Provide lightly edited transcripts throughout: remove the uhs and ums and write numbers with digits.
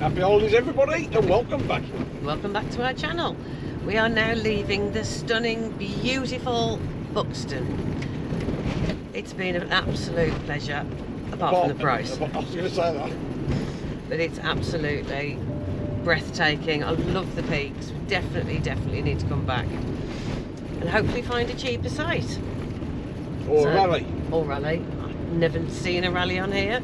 Happy holidays everybody and welcome back. Welcome back to our channel. We are now leaving the stunning, beautiful Buxton. It's been an absolute pleasure, apart from the price. I was going to say that. But it's absolutely breathtaking. I love the peaks. We definitely need to come back. And hopefully find a cheaper site. Or a rally. Or rally. I've never seen a rally on here.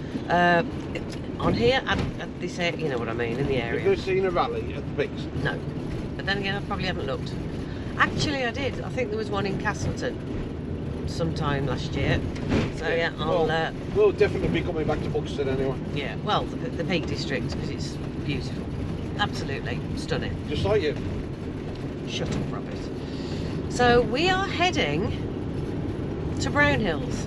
On here, at this area, you know what I mean, in the area. Have you seen a rally at the peaks? No. But then again, I probably haven't looked. Actually, I did. I think there was one in Castleton sometime last year. So yeah, we'll definitely be coming back to Buxton anyway. Yeah, well, the Peak District, because it's beautiful. Absolutely stunning. Just like you. Shut up, Robert. So we are heading to Brownhills.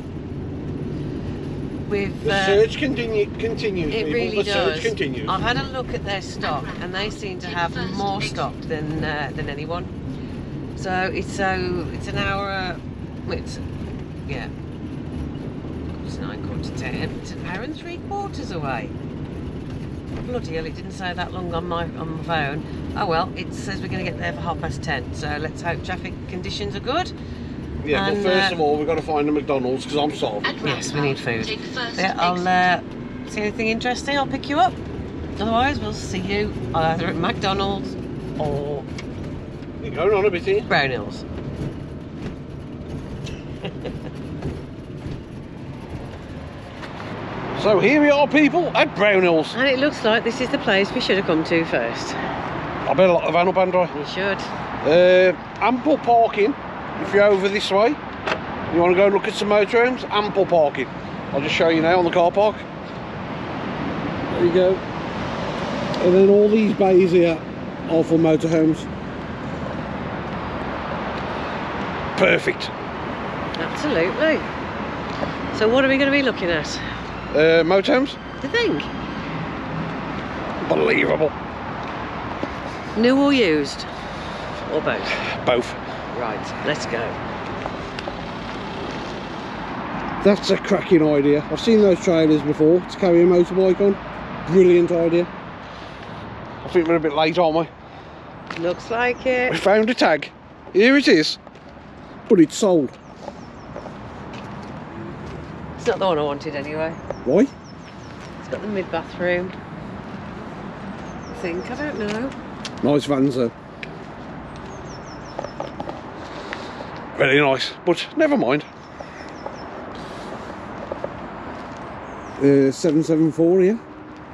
With the search continues. It people. really the does. Search continues. I've had a look at their stock, and they seem to have more stock than anyone. So it's an hour. It's 9:45. It's an hour and 3/4 away. Bloody hell! It didn't say that long on my phone. Oh well, it says we're going to get there for 10:30. So let's hope traffic conditions are good. Yeah, and, but first of all, we've got to find a McDonald's because I'm starving. Yes, we need food. Yeah, I'll see anything interesting, I'll pick you up. Otherwise, we'll see you either at McDonald's or You're going on a bit here. Brownhills. So here we are, people, at Brownhills. And it looks like this is the place we should have come to first. I better lock the van up, hadn't I? You should. Ample parking. If you're over this way, you want to go look at some motorhomes, ample parking. I'll just show you now on the car park. There you go. And then all these bays here are for motorhomes. Perfect. Absolutely. So what are we going to be looking at? Motorhomes. Do you think? Unbelievable. New or used? Or both? Both. Right, let's go. That's a cracking idea. I've seen those trailers before to carry a motorbike on. Brilliant idea. I think we're a bit late, aren't we? Looks like it. We found a tag. Here it is. But it's sold. It's not the one I wanted anyway. Why? It's got the mid-bathroom. I don't know. Nice vans though. Very nice, but never mind. 774 here.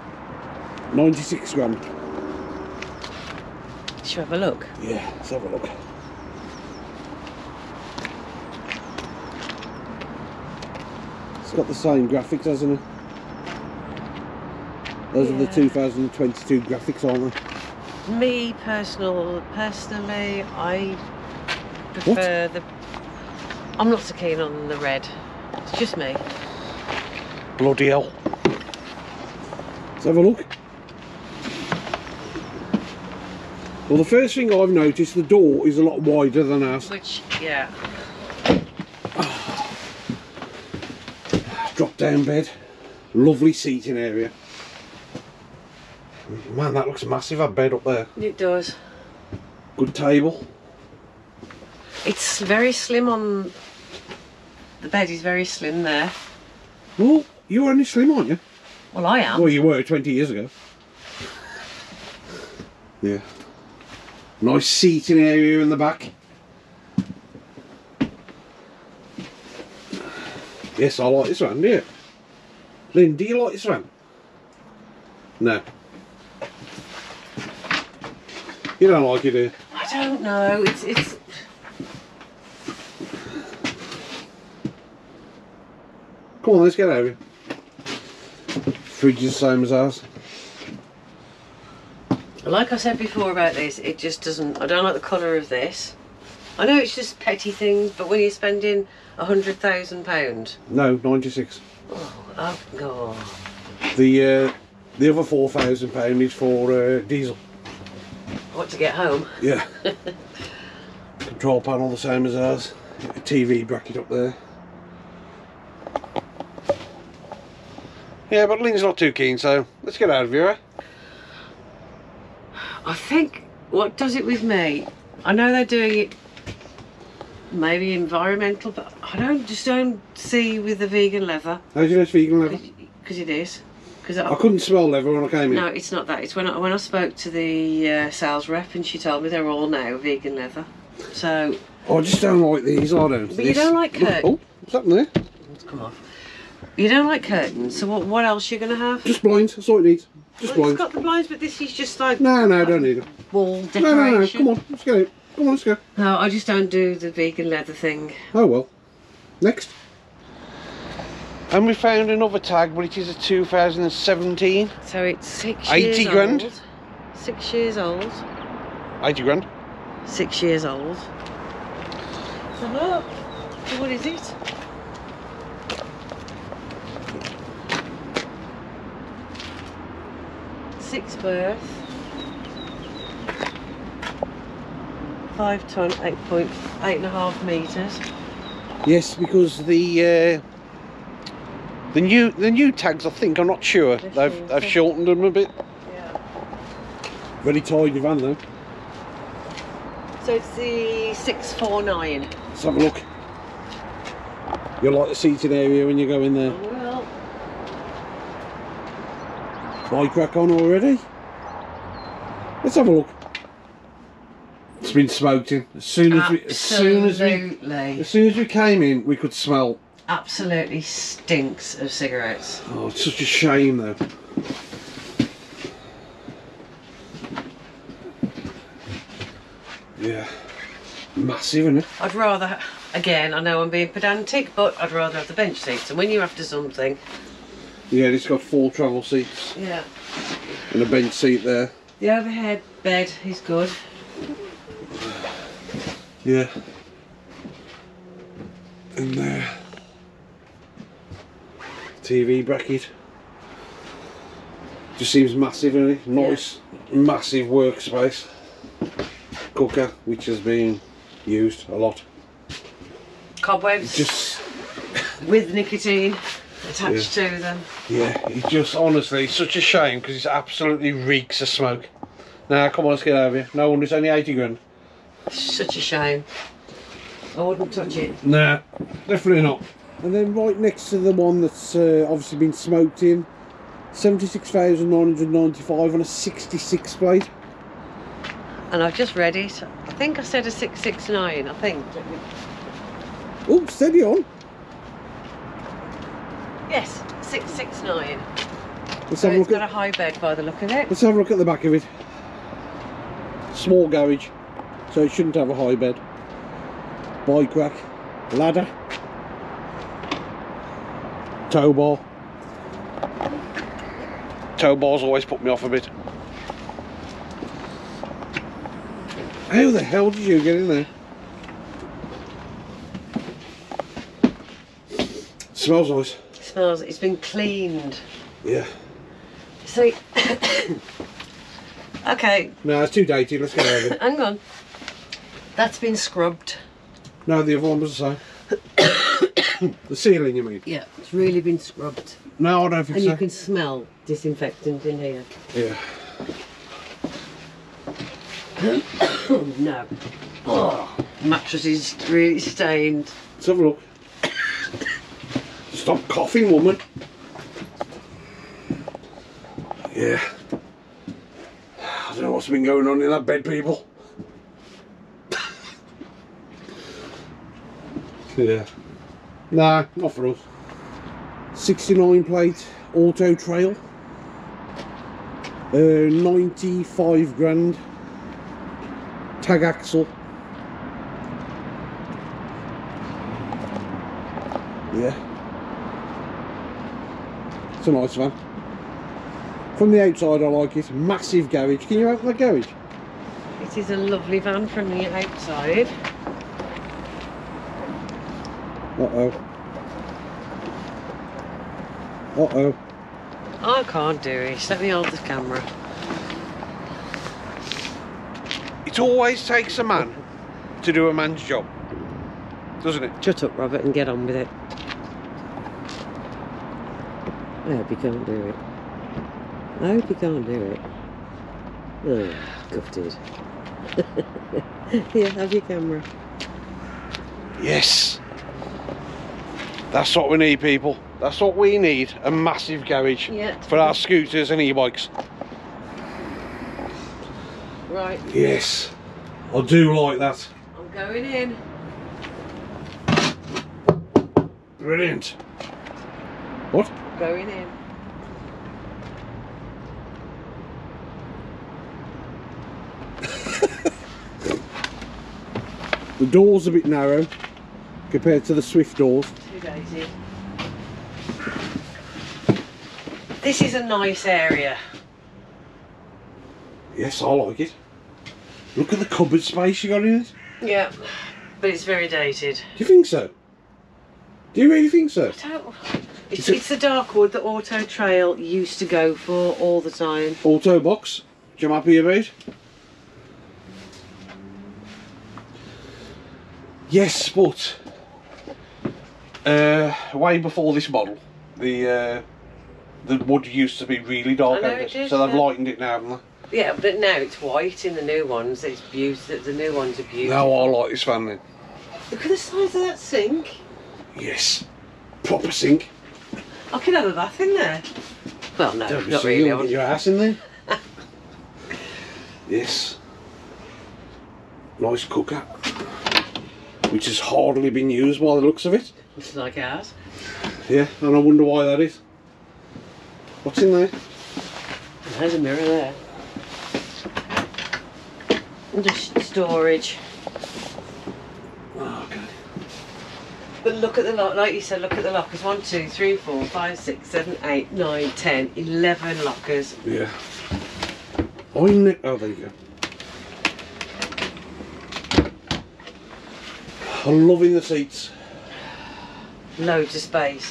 96 grand. Should we have a look? Yeah, let's have a look. It's got the same graphics, hasn't it? Those are the 2022 graphics, aren't they? Me personally, I prefer the. I'm not so keen on the red. It's just me. Bloody hell. Let's have a look. Well, the first thing I've noticed, the door is a lot wider than ours. Which, yeah. Drop down bed. Lovely seating area. Man, that looks massive, that bed up there. It does. Good table. It's very slim on... The bed is very slim there. Well, you're only slim, aren't you? Well, I am. Well, you were 20 years ago. Yeah. Nice seating area in the back. Yes, I like this one, do you? Lynn, do you like this one? No. You don't like it, do you? I don't know. It's. Come on, let's get out of here. Fridge is the same as ours. Like I said before about this, it just doesn't. I don't like the colour of this. I know it's just petty things, but when you're spending £100,000. No, 96. Oh God. The other £4,000 is for diesel. What, to get home? Yeah. Control panel the same as ours. A TV bracket up there. Yeah, but Lynn's not too keen, so let's get out of here, eh? I think what does it with me, I know they're doing it maybe environmental, but I just don't see with the vegan leather. How do you know it's vegan leather? Because it is. I couldn't smell leather when I came in. No, it's not that. It's when I spoke to the sales rep and she told me they're all now vegan leather. So. I just don't like these, I don't. But you don't like curtains. Oh, what's happening there? It's come off. You don't like curtains, so what else are you going to have? Just blinds, that's all it needs. Just blinds. It's got the blinds, but this is just like... No, don't need them. Wall decoration. No, come on, let's go. Come on, let's go. No, I just don't do the vegan leather thing. Oh well. Next. And we found another tag, but it is a 2017. So it's 6 years 80 grand. old. 6 years old. 80 grand. 6 years old. So look, what is it? Sixth birth. 5 tonne, 8.5 metres. Yes, because the new tags, I think, I'm not sure. They've shortened them a bit. Yeah. Very tidy van though. So it's the 649. Let's have a look. You'll like the seating area when you go in there. Well. Bike rack on already. Let's have a look. It's been smoked in. As soon as we came in, we could smell. Absolutely stinks of cigarettes. Oh, it's such a shame though. Yeah, massive, isn't it? I'd rather, again, I know I'm being pedantic, but I'd rather have the bench seats. And when you're after something... Yeah, it's got 4 travel seats. Yeah. And a bench seat there. The overhead bed is good. Yeah. And there. TV bracket. Just seems massive, isn't it? Nice, massive workspace. Cooker, which has been used a lot. Cobwebs. Just with nicotine attached to them. Yeah, it's just honestly such a shame because it absolutely reeks of smoke. Now, come on, let's get over here. No wonder it's only 80 grand. Such a shame. I wouldn't touch it. Nah, definitely not. And then right next to the one that's obviously been smoked in, 76,995 on a 66 plate. And I've just read it. I think I said a 669, I think. Oh, steady on. Yes, 669. Let's So have a it's look got a high bed by the look of it. Let's have a look at the back of it. Small garage, so it shouldn't have a high bed. Bike rack, ladder, tow bar. Tow bars always put me off a bit. How the hell did you get in there? Smells nice. Smells, it's been cleaned. Yeah. See, okay. No, it's too dated, let's get over it. Hang on. That's been scrubbed. No, the other one was the same. The ceiling, you mean? Yeah, it's really been scrubbed. No, I don't think and so. You can smell disinfectant in here. Yeah. Oh, no. Oh, mattress is really stained. Let's have a look. Stop coughing, woman. Yeah. I don't know what's been going on in that bed, people. Yeah. Nah, not for us. 69 plate auto trail. 95 grand. Tag axle. Yeah. It's a nice van. From the outside I like it. Massive garage. Can you open the garage? It is a lovely van from the outside. Uh-oh. Uh-oh. I can't do it. Let me hold the camera. It always takes a man to do a man's job, doesn't it? Shut up, Robert, and get on with it. I hope you can't do it. I hope you can't do it. Ugh. Gutted. Here, have your camera. Yes. That's what we need, people. That's what we need. A massive garage for our scooters and e-bikes. Right. Yes. I do like that. I'm going in. Brilliant. What? Going in. The door's a bit narrow compared to the Swift doors. Too dated. This is a nice area. Yes, I like it. Look at the cupboard space you got in it. Yeah, but it's very dated. Do you think so? Do you really think so? I don't... It's the dark wood that Auto Trail used to go for all the time. Auto box, which I'm happy about. Yes, but way before this model, the wood used to be really dark, so they've lightened it now, haven't they? Yeah, but now it's white in the new ones. It's beautiful. The new ones are beautiful. Now I like this van then. Look at the size of that sink. Yes, proper sink. I could have a bath in there. Well, no, Don't be not silly, really. you'll get your ass in there. Yes. Nice cooker, which has hardly been used by the looks of it. Looks like ours. Yeah, and I wonder why that is. What's in there? There's a mirror there. And just storage. Oh, okay. But look at the lock, like you said, look at the lockers. 1, 2, 3, 4, 5, 6, 7, 8, 9, 10, 11 lockers. Yeah. Oh, there you go. I'm loving the seats. Loads of space.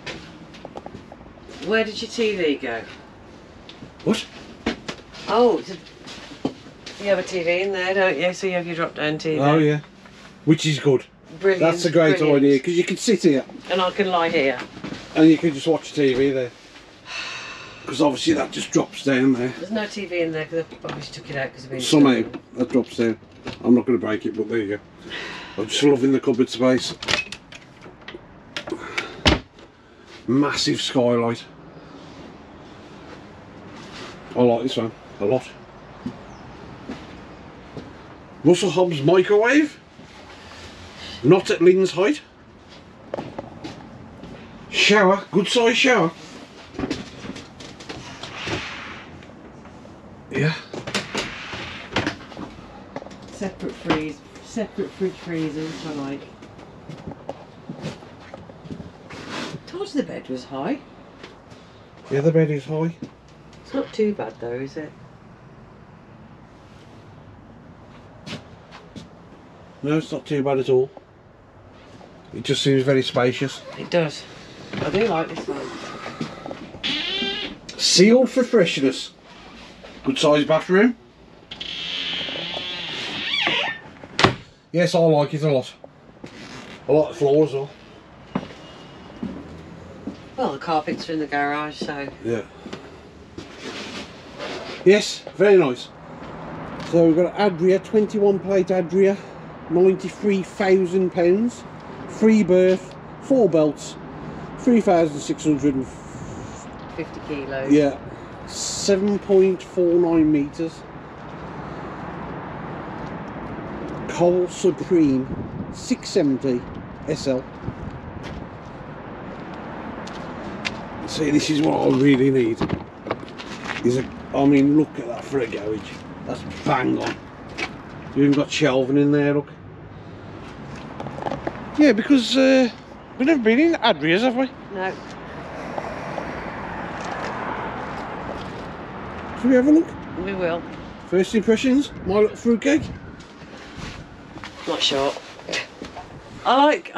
Where did your TV go? What? Oh, you have a TV in there, don't you? So you have your drop-down TV. Oh yeah, which is good. Brilliant. That's a great idea because you can sit here and I can lie here. and you can just watch TV there. Because obviously that just drops down there. There's no TV in there because I obviously took it out because of being somehow that drops down. I'm not going to break it, but there you go. I'm just loving the cupboard space. Massive skylight. I like this one a lot. Russell Hobbs microwave. Not at Lynn's height. Shower, good size shower. Yeah. Separate fridge freezer, which I like. I told you the bed was high. Yeah, the bed is high. It's not too bad though, is it? No, it's not too bad at all. It just seems very spacious. It does. I do like this one. Sealed for freshness. Good sized bathroom. Yes, I like it a lot. I like the floor as well. Well, the carpets are in the garage, so... Yeah. Yes, very nice. So we've got Adria, 21 plate Adria, £93,000, free berth, 4 belts, 3,650 kilos. Yeah, 7.49 metres. Cole Supreme 670 SL. See, this is what I really need. I mean, look at that for a garage. That's bang on. You even got shelving in there, look. Yeah, because we've never been in Adria's, have we? No. Shall we have a look? We will. First impressions, my little fruitcake. Not sure. Let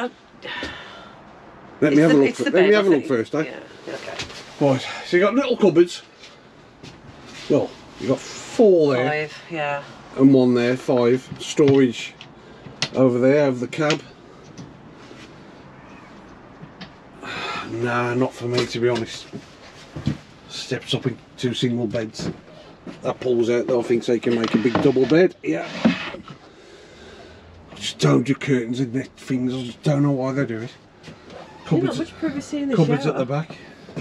me have a look. Let me have a look first, eh? Yeah. Okay. Right. So you got little cupboards. Well, you got 4 there. 5. Yeah. And 1 there. 5. Storage over there, over the cab. Nah, not for me, to be honest. Steps up in 2 single beds. that pulls out though, I think, so you can make a big double bed. Yeah. I just don't do curtains and net things, I just don't know why they do it. Not much privacy in the cupboards shower. at the back.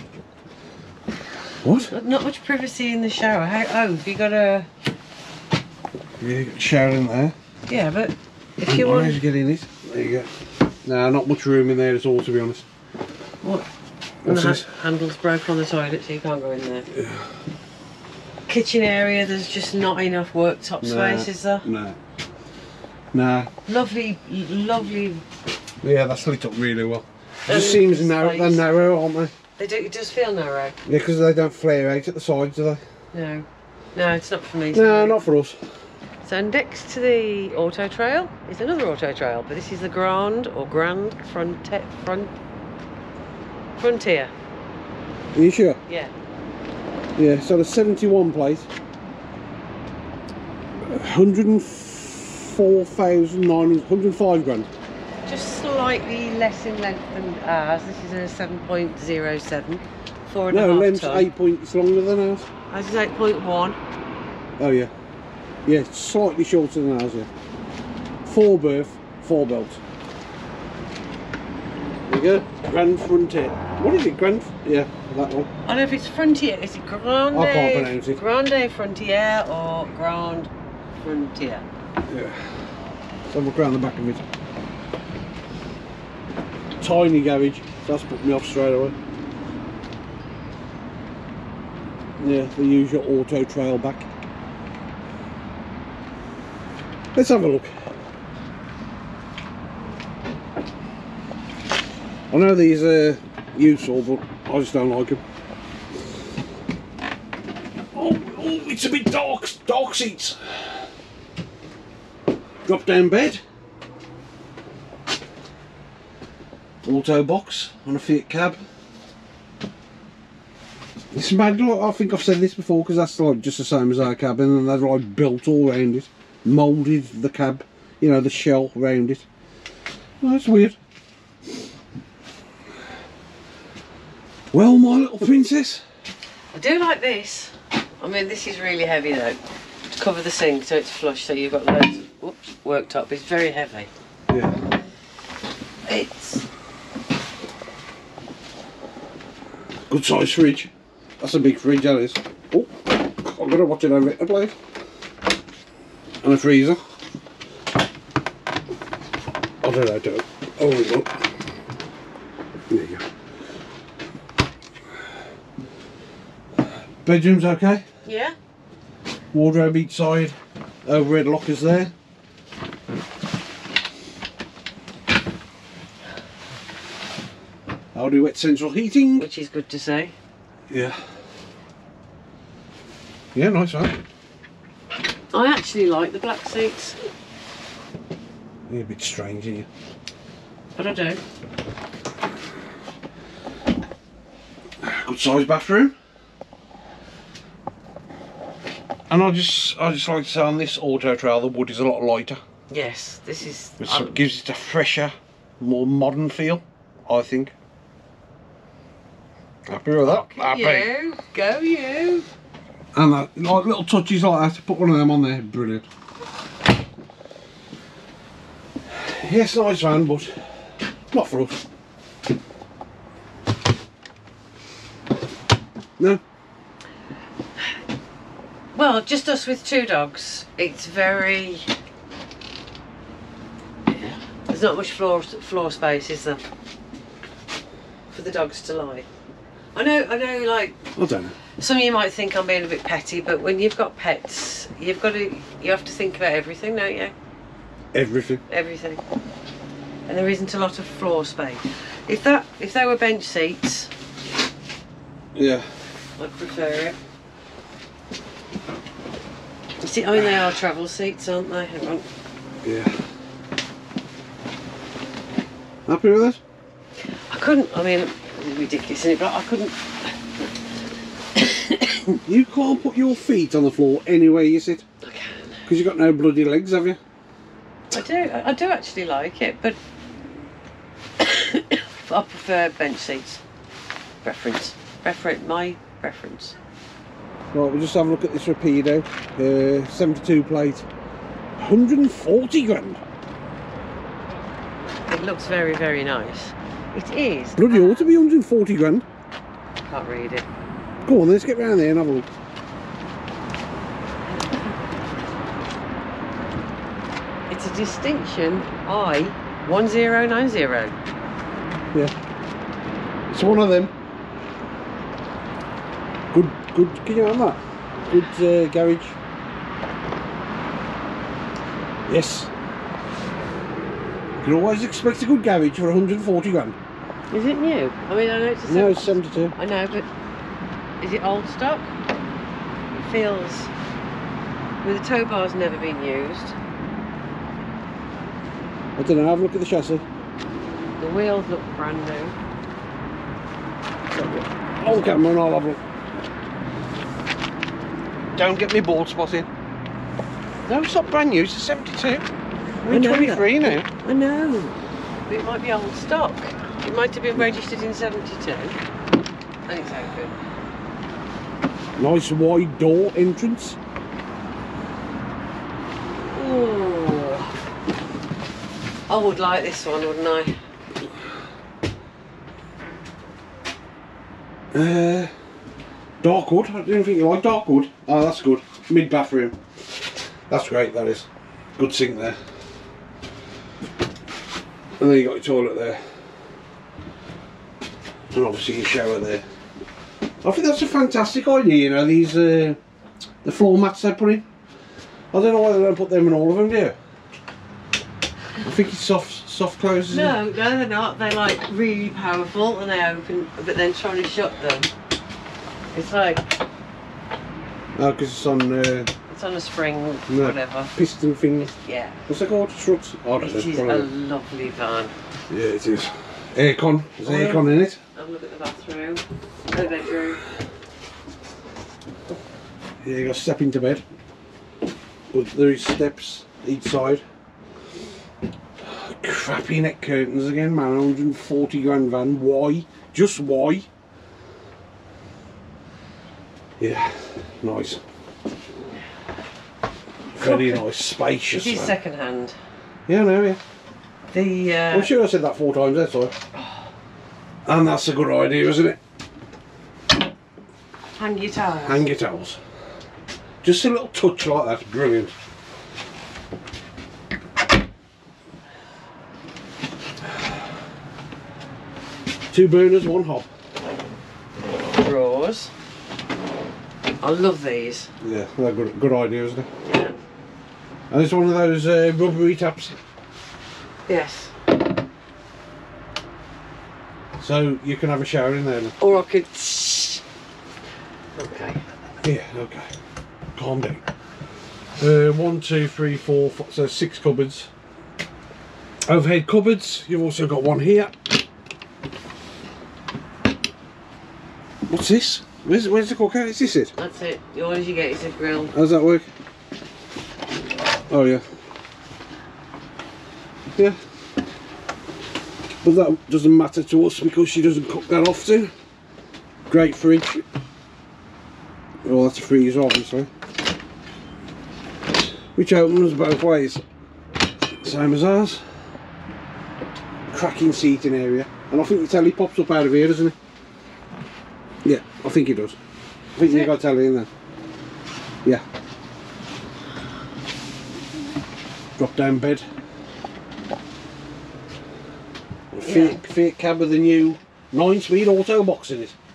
What? Not much privacy in the shower. How? Oh, have you got a... Yeah, you got a shower in there. Yeah, but if you want... to get in it. There you go. No, not much room in there at all, to be honest. What? And What's this? Handle's broke on the toilet, so you can't go in there. Yeah. Kitchen area, there's just not enough worktop space, is there? No. Nah. Lovely. Yeah, that's lit up really well. It just seems narrow. They're narrow, aren't they? They do. It does feel narrow. Yeah, because they don't flare out at the sides, do they? No. No, it's not for me. No, not for us. So next to the auto trail is another auto trail, but this is the Grand Frontier. Are you sure? Yeah. Yeah, so the 71 plate, 105 grand. Just slightly less in length than ours. This is a 7.07. 4.5 No, length's ton. 8 points longer than ours. Ours is 8.1. Oh yeah. Yeah, it's slightly shorter than ours, yeah. 4 berth, 4 belt. There you go, Grand Frontier. What is it, Grand? Yeah, that one. I don't know if it's Frontier. Is it Grande? I can't pronounce it. Grande Frontier or Grand Frontier? Yeah. So look around the back of it. Tiny garage, so that's put me off straight away. Yeah, the usual auto trail back. Let's have a look. I know these are useful, but I just don't like them. Oh, it's a bit dark seats. Drop down bed. Auto box on a Fiat cab. It's mad, I think I've said this before, because that's like just the same as our cabin, and they've like built all around it, moulded the cab, you know, the shell around it. Oh, that's weird. Well, my little princess. I do like this. I mean, this is really heavy though. To cover the sink so it's flush, so you've got loads of worktop. It's very heavy. Yeah. It's good size fridge. That's a big fridge, that is. Oh, I've got to watch it over it, please. And a freezer. I don't know, don't. Oh, look. There you go. Bedroom's okay. yeah. Wardrobe each side. Overhead lockers there. I'll do wet central heating. Which is good to see. Yeah. Yeah, nice, right? I actually like the black seats, You're a bit strange, aren't you? but I do. Good size bathroom. And I just like to say on this auto trail the wood is a lot lighter. Yes, this is. Which gives it a fresher, more modern feel, I think. Happy with that? Happy. You go, you. And that, like little touches like that, to put one of them on there, brilliant. Yes, nice van, but not for us. No. Well, just us with 2 dogs. It's very. There's not much floor space, is there? For the dogs to lie. I know. Like I don't know. some of you might think I'm being a bit petty, but when you've got pets, you have to think about everything, don't you? Everything. Everything. And there isn't a lot of floor space. If they were bench seats, Yeah. I'd prefer it. See, I mean, they are travel seats, aren't they? Hang on. Yeah. Happy with it? I couldn't. I mean, it's ridiculous, isn't it? But I couldn't. You can't put your feet on the floor anywhere you sit. I can. Because you've got no bloody legs, have you? I do actually like it, but I prefer bench seats. My preference. Right, we'll just have a look at this Rapido. 72 plate. 140 grand. It looks very, very nice. It is. Bloody ought to be 140 grand. Can't read it. Go on, let's get round there and have a look. It's a Distinction I-1090. Yeah. It's one of them. Good, can you have that? Good garage. Yes. You can always expect a good garage for 140 grand. Is it new? I mean, I know it's a No, it's 72. I know, but is it old stock? It feels... Well, the tow bar's never been used. I don't know, have a look at the chassis. The wheels look brand new. Hold the camera and I'll have a look. Don't get me bald spot in. No, it's not brand new, it's a 72. We're 23 now. I know. But it might be old stock. It might have been registered in 72. And it's open. Nice wide door entrance. Ooh. I would like this one, wouldn't I? Dark wood. I didn't think you liked dark wood. Oh, that's good. Mid bathroom. That's great, that is. Good sink there. And then you got your toilet there. And obviously your shower there. I think that's a fantastic idea, you know, these the floor mats they put in. I don't know why they don't put them in all of them, do you? I think it's soft closes. No, they're not. They're like really powerful and they open, but then trying to shut them. It's like... Oh, because it's on... it's on a spring, no, whatever. Piston thing. Yeah. What's it called? Struts? Oh, It is a lovely van. Yeah, it is. Aircon. There's aircon in it. Have a look at the bathroom. The bedroom. Yeah, you got to step into bed. But there is steps each side. Crappy neck curtains again, man. 140 grand van. Why? Just why? Yeah, nice. Very nice, spacious. It is man. second hand. Yeah, I know, yeah. The I'm sure I said that 4 times, that's all. And that's a good idea, isn't it? hang your towels. Hang your towels. Just a little touch like that, brilliant. Two burners, one hob. Drawers. I love these. Yeah, they're good idea, isn't it? Yeah. And it's one of those rubbery taps. Yes. So you can have a shower in there. Then. Or I could... Okay. Yeah, okay. Calm down. 1, 2, 3, 4, 5, so 6 cupboards. Overhead cupboards. You've also got one here. What's this? Where's the cooker? Is this it? That's it. The orders you get is a grill. How's that work? Oh yeah. Yeah. But that doesn't matter to us because she doesn't cook that often. Great fridge. Well, that's a freezer obviously. Which opens both ways. Same as ours. Cracking seating area. And I think the telly pops up out of here, doesn't it? Yeah, I think it does. I think you got telly in there. Yeah. Drop down bed. Fiat cab with the new 9-speed auto box in it.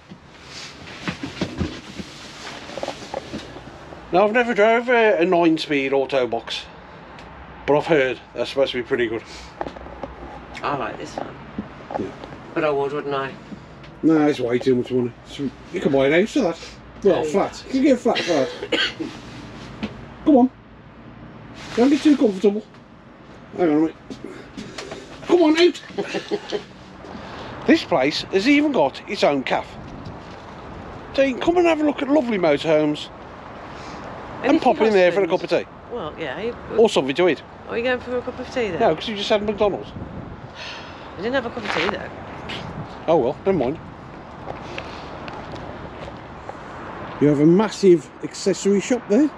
Now I've never drove a 9-speed auto box, but I've heard they're supposed to be pretty good. I like this one. Yeah. But I would, wouldn't I? No, it's way too much money. You can buy an house for that. Well, flat. You can get a flat for that. Come on. Don't get too comfortable. Hang on a minute. Come on out. This place has even got its own cafe. So you can come and have a look at lovely motorhomes and pop in there for a cup of tea. Well, yeah. Or something to eat. Are you going for a cup of tea then? No, because you just had McDonald's. I didn't have a cup of tea though. Oh well, never mind. You have a massive accessory shop there,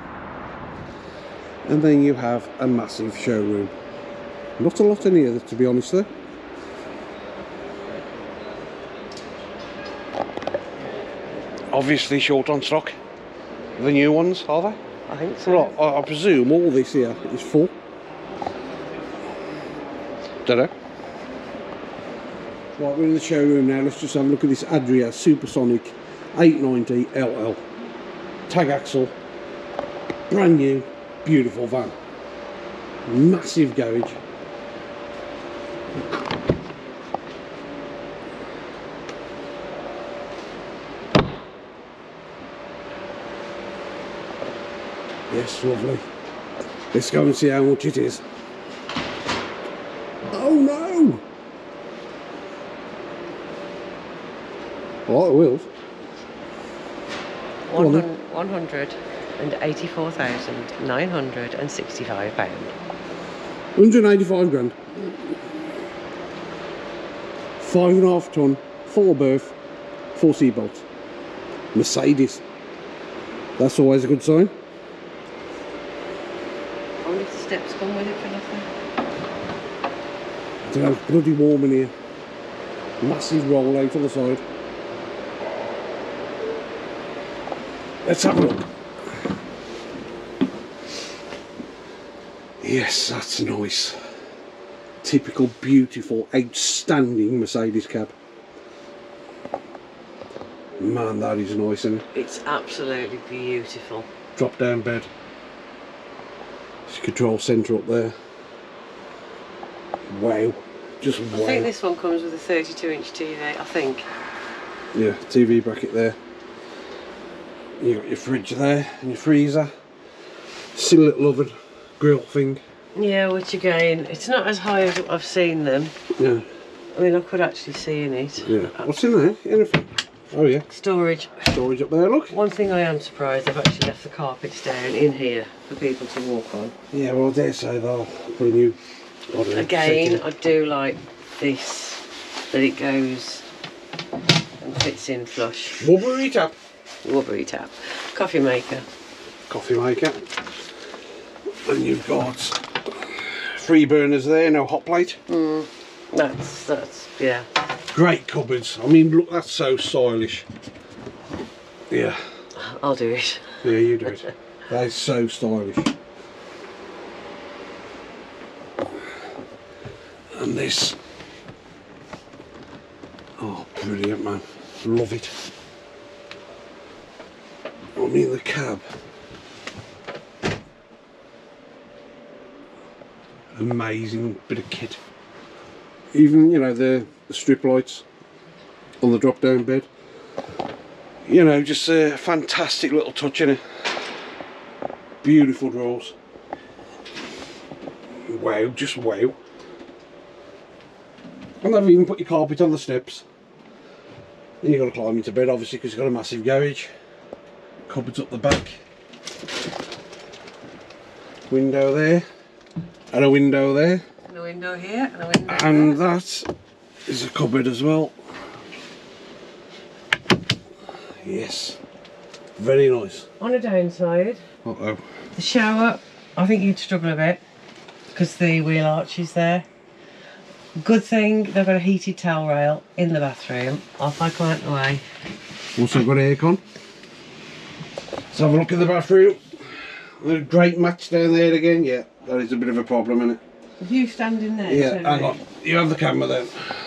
and then you have a massive showroom. Not a lot in here, to be honest though. Obviously short on stock. The new ones, are they? I think so. Well, I presume all this here is full. Don't know. Right, we're in the showroom now. Let's just have a look at this Adria Supersonic 890 LL. Tag axle. Brand new, beautiful van. Massive garage. Yes, lovely. Let's go and see how much it is. Oh no! I like the wheels. £184,965. 185 grand. 5.5 ton, full berth, 4 seat belts. Mercedes. That's always a good sign. I wonder if the steps come with it for nothing. It's bloody warm in here. Massive roll out on the side. Let's have a look. Yes, that's nice. Typical, beautiful, outstanding Mercedes cab. Man, that is nice, isn't it? It's absolutely beautiful. Drop down bed. Control centre up there. Wow. Just wow. I think this one comes with a 32-inch TV, I think. Yeah, TV bracket there. You got your fridge there and your freezer. Silly little oven grill thing. Yeah, which again, it's not as high as I've seen them. Yeah. I mean, I could actually see in it. Yeah. What's in there? Anything? Oh yeah. Storage. Storage up there, look. One thing I am surprised, they've actually left the carpets down in here for people to walk on. Yeah, well I dare say they'll put a new... Again, I do like this, that it goes and fits in flush. Woodbury tap. Woodbury tap. Coffee maker. Coffee maker. And you've got 3 burners there, no hot plate. That's, yeah. Great cupboards. I mean, look, that's so stylish. Yeah. I'll do it. Yeah, you do it. That is so stylish. And this. Oh, brilliant, man. Love it. I mean, the cab. Amazing bit of kit. Even, you know, the strip lights on the drop down bed. You know, just a fantastic little touch in it. Beautiful drawers. Wow, just wow. And they've even put your carpet on the steps. Then you've got to climb into bed, obviously, because you've got a massive garage. Cupboards up the back. Window there. And a window there. And a window here, and a window and there. That is a cupboard as well. Yes. Very nice. On a downside, Uh-oh. the shower, I think you'd struggle a bit because the wheel arch is there. Good thing they've got a heated towel rail in the bathroom. If I come out the way. Also got aircon. Let's have a look in the bathroom. A great match down there again. Yeah, that is a bit of a problem, isn't it? If you stand in there. Yeah, hang on. You have the camera then.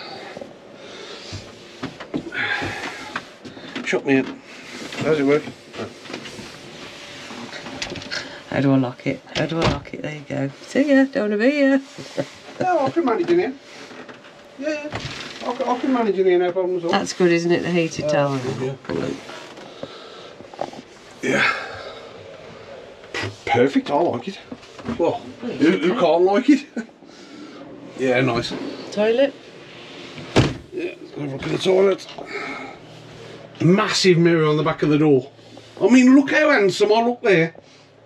Shut me in. How does it work? Oh. How do I lock it? How do I lock it? There you go. See ya, don't want to be here. No, I can manage in here. Yeah, I can manage in here, no problem at all. That's good, isn't it? The heated towel. Yeah. Yeah. Perfect, I like it. Well, who can't like it? Yeah, nice. Toilet? Yeah, let's have a look at the toilet. Massive mirror on the back of the door. I mean, look how handsome I look there.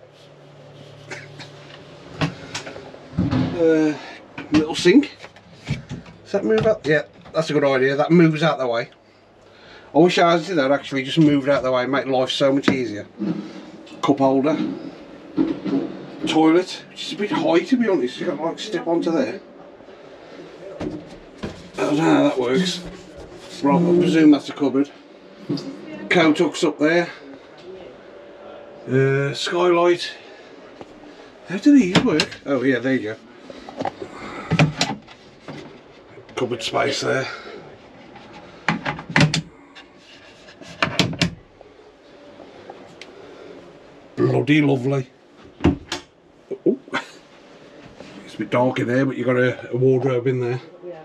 Little sink. Does that move out? Yeah, that's a good idea. That moves out the way. I wish ours did that actually, just moved out of the way, make life so much easier. Cup holder. Toilet, which is a bit high to be honest, you've got to like step onto there. I don't know how that works. Right, I presume that's a cupboard. Coat hooks up there. Skylight. How do these work? Oh yeah, there you go. Cupboard space there. Bloody lovely. Oh. It's a bit dark in there, but you've got a wardrobe in there.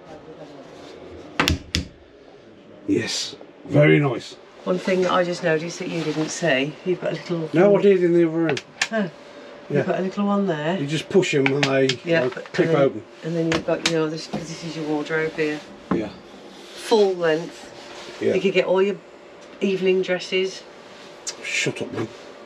Yes, very nice. One thing that I just noticed that you didn't see, you've got a little... No, I did in the other room. Oh, you've got a little one there. You just push them and they clip open. And then you've got, you know, this is your wardrobe here. Yeah. Full length. Yeah. You could get all your evening dresses. Shut up, man.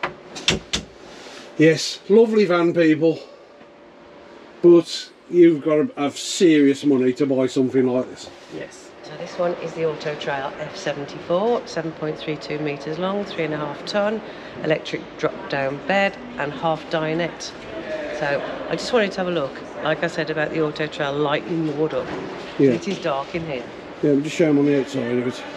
Yes, lovely van, people. But you've got to have serious money to buy something like this. Yes. So this one is the Auto Trail F74, 7.32 metres long, 3.5 tonne, electric drop-down bed and half dinette. So I just wanted to have a look, like I said about the Auto Trail lighting the wood up. Yeah. It is dark in here. Yeah, we'll just show them on the outside of it.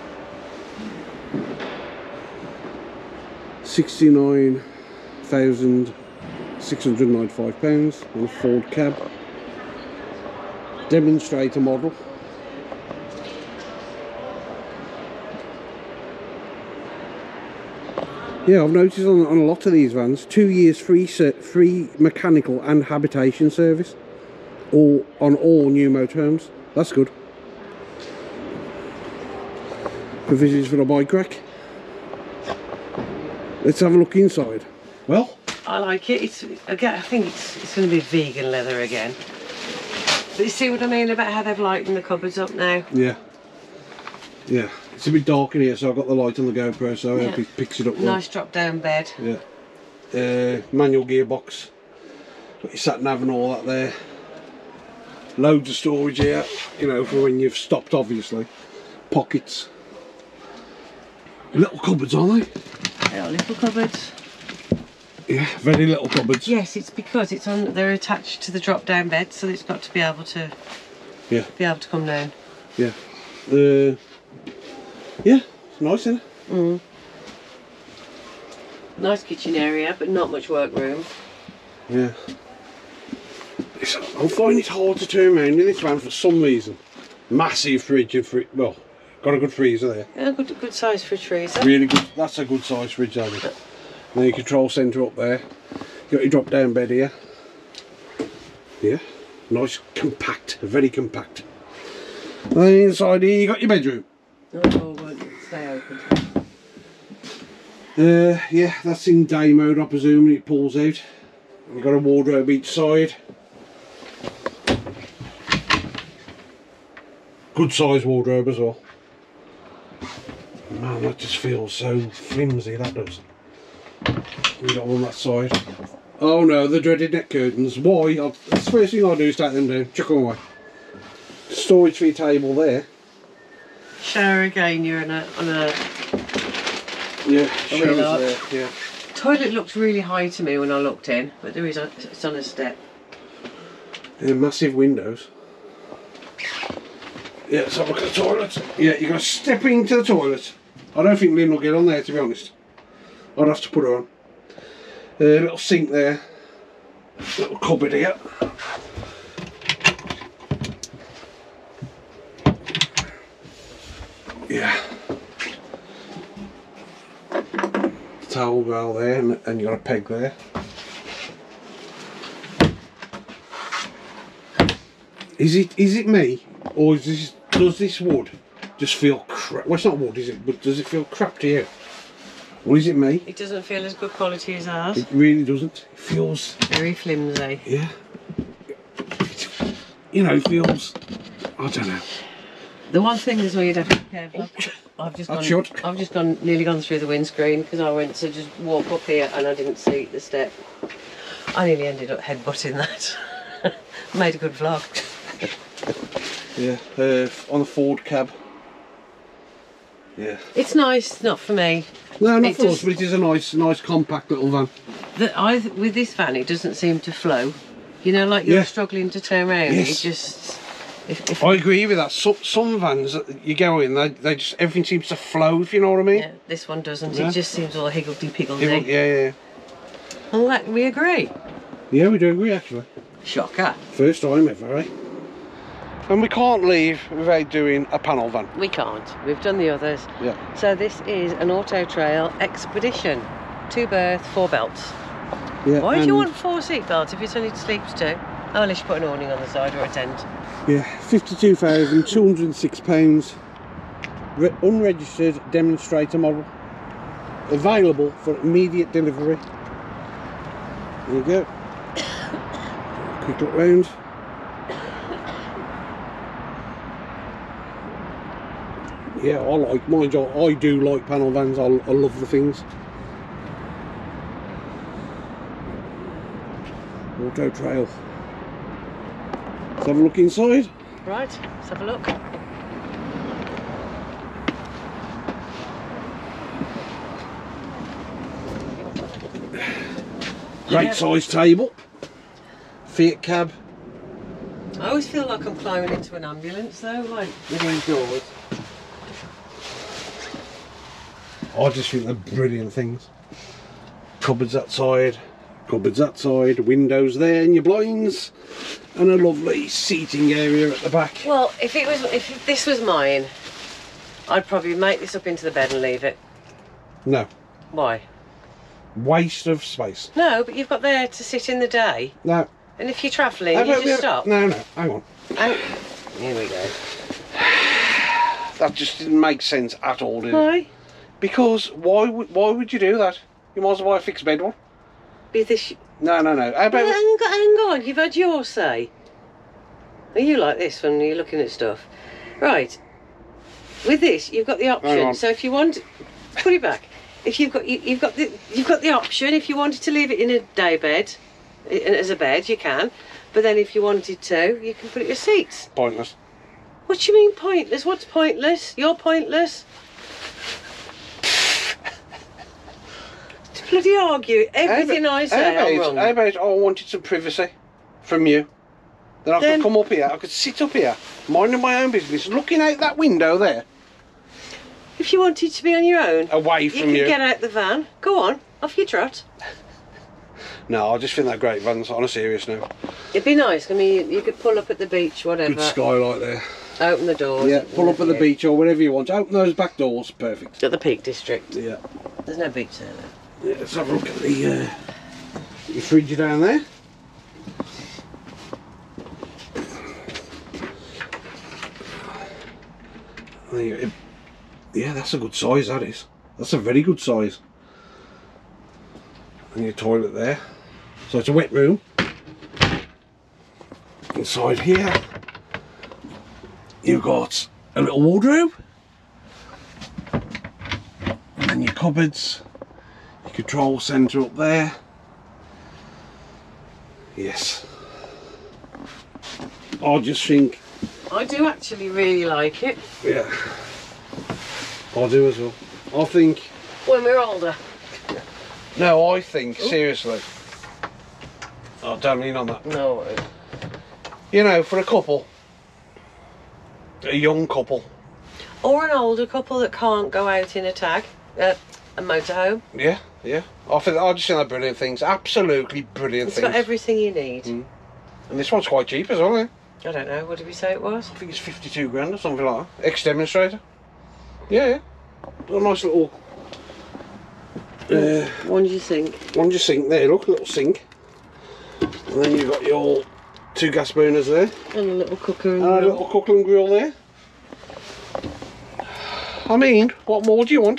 £69,695 on a Ford cab. Demonstrator model. Yeah, I've noticed on a lot of these vans, 2 years free mechanical and habitation service, all on all new motorhomes. That's good. Provisions for a bike rack. Let's have a look inside. Well, I like it. It's again. I think it's going to be vegan leather again. But you see what I mean about how they've lightened the cupboards up now? Yeah. Yeah. It's a bit dark in here, so I've got the light on the GoPro, so I hope it picks it up well. Nice drop-down bed. Yeah. Manual gearbox. Got your sat-nav and all that there. Loads of storage here, you know, for when you've stopped, obviously. Pockets. Little cupboards, aren't they? They are little cupboards. Yeah, very little cupboards. Yes, it's because it's on. They're attached to the drop-down bed, so it's got to be able to. Yeah. Be able to come down. Yeah. Yeah, it's nice, isn't it? Mm. Nice kitchen area, but not much workroom. Yeah. I find it hard to turn around in this van for some reason. Massive fridge and well, got a good freezer there. Yeah, good size fridge freezer. Really good. That's a good size fridge, that is. Now your control centre up there. You got your drop down bed here. Yeah, nice, compact, very compact. And then inside here you got your bedroom. Oh, won't stay open. Yeah, that's in day mode, I presume, and it pulls out. You've got a wardrobe each side. Good size wardrobe as well. Man, that just feels so flimsy, that does. We got one on that side. Oh no, the dreaded net curtains. Why? That's the first thing I do is take them down, chuck them away. Storage for your table there. Shower again, you're on a yeah, showers there, yeah. Toilet looked really high to me when I looked in, but there is it's on a step. Yeah, massive windows. Yeah, let's have a look at the toilet. Yeah, you're going to step into the toilet. I don't think Lynn will get on there, to be honest. I'd have to put her on. Little sink there. Little cupboard here. Yeah. Towel rail there, and you got a peg there. Is it me, or does this wood just feel crap? Well, it's not wood, is it? But does it feel crap to you? Or is it me? It doesn't feel as good quality as ours. It really doesn't. It feels very flimsy. Yeah. You know, it feels. I don't know. The one thing is where you'd have to be careful. I've just nearly gone through the windscreen because I went to just walk up here and I didn't see the step. I nearly ended up headbutting that. Made a good vlog. Yeah, on the Ford cab. Yeah. It's nice, not for me. No, not for us, but it is a nice compact little van. With this van, it doesn't seem to flow. You know, like you're struggling to turn around. Yes. It just... I agree with that. Some vans that you go in, they just everything seems to flow. If you know what I mean. Yeah, this one doesn't. Yeah. It just seems all higgledy-piggledy. Yeah. Well, we agree. Yeah, we do agree actually. Shocker. First time ever, eh? And we can't leave without doing a panel van. We can't. We've done the others. Yeah. So this is an Auto Trail Expedition. 2 berth, 4 belts. Yeah. Why do you want 4 seat belts if it's only sleeps 2? Oh, unless you put an awning on the side or a tent. Yeah, £52,206. Unregistered demonstrator model. Available for immediate delivery. There you go. Quick look round. Yeah, I like mine. I do like panel vans. I love the things. Auto Trail. Let's have a look inside. Right, let's have a look. Great size table. Fiat cab. I always feel like I'm climbing into an ambulance though, like with these doors. I just think they're brilliant things. Cupboards that side, windows there and your blinds, and a lovely seating area at the back. Well, if this was mine, I'd probably make this up into the bed and leave it. No. Why? Waste of space. No, but you've got there to sit in the day. No. And if you're travelling, you just stop. No, hang on. Here we go. That just didn't make sense at all, did it? Why? Because why would you do that? You might as well buy a fixed bed one. No. How about... Well, hang on, you've had your say. Are you like this when you're looking at stuff? Right. With this, you've got the option. So if you want, put it back. If you've got the option. If you wanted to leave it in a day bed, as a bed, you can. But then if you wanted to, you can put it as seats. Pointless. What do you mean pointless? What's pointless? You're pointless. To bloody argue everything I say, I'm wrong. How about I wanted some privacy from you? Then I could come up here, I could sit up here, minding my own business, looking out that window there. If you wanted to be on your own, away from you. You could get out the van. Go on, off you trot. No, I just think they're great vans, on a serious note. It'd be nice. I mean, you could pull up at the beach, whatever. Good skylight there. Open the doors. Yeah, pull up at the beach or wherever you want. Open those back doors, perfect. At the Peak District. Yeah. There's no beach there though. Yeah, let's have a look at the fridge down there. Yeah, that's a good size, that is. That's a very good size. And your toilet there. So it's a wet room. Inside here, you've got a little wardrobe. And your cupboards. Your control centre up there. Yes. I just think... I do actually really like it. Yeah. I do as well. I think... When we're older. No, I think, seriously. Oh, don't lean on that. No. You know, for a couple, a young couple. Or an older couple that can't go out in a motorhome. Yeah. I just think they're brilliant things. Absolutely brilliant things. It's got everything you need. And this one's quite cheap as well, eh? I don't know, what did we say it was? I think it's 52 grand or something like that. Ex-demonstrator. Yeah. A nice little... One do you think? One just sink there, look, a little sink. And then you've got your 2 gas burners there. And a little cooker and a little cooker and grill there. I mean, what more do you want?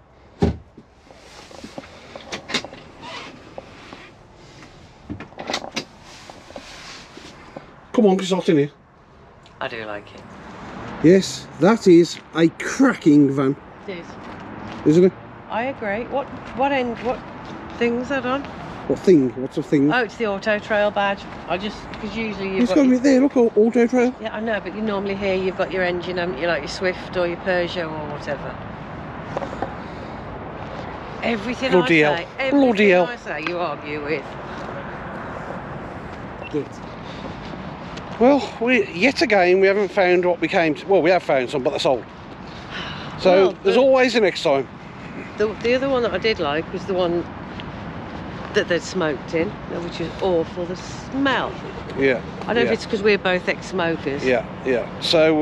Come on, because it's hot in here. I do like it. Yes, that is a cracking van. It is. Isn't it? I agree. What thing's that on? What thing? What's a thing? Oh, it's the Auto Trail badge. Because usually you've got to be there, look, Auto Trail. Yeah, I know, but you normally hear you've got your engine, haven't you, like your Swift or your Peugeot or whatever. Everything Bloody I hell. say, everything Bloody hell. I say, you argue with. Good. Well, yet again, we haven't found what we came to. Well, we have found some, but they're sold. So Well, there's always the next time. The other one that I did like was the one that they'd smoked in, which was awful. The smell. Yeah. I don't know if it's because we're both ex-smokers. Yeah, yeah. So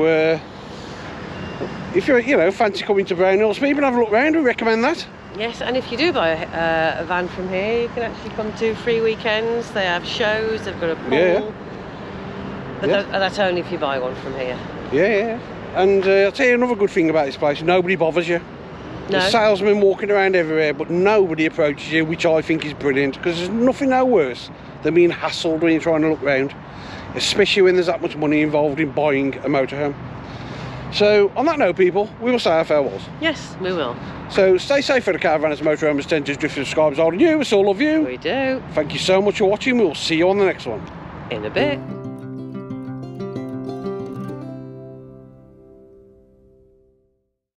if you're, fancy coming to Brownhills, people have a look round. We recommend that. Yes, and if you do buy a van from here, you can actually come to free weekends. They have shows. They've got a pool. Yeah. But Yeah. that's only if you buy one from here. Yeah. And I'll tell you another good thing about this place. Nobody bothers you. No. There's salesmen walking around everywhere, but nobody approaches you, which I think is brilliant, because there's nothing no worse than being hassled when you're trying to look round, especially when there's that much money involved in buying a motorhome. So, on that note, people, we will say our farewells. Yes, we will. So, stay safe for the caravanners, motorhomes, tenters, drifters, subscribers, older you. We still love you. We do. Thank you so much for watching. We'll see you on the next one. In a bit.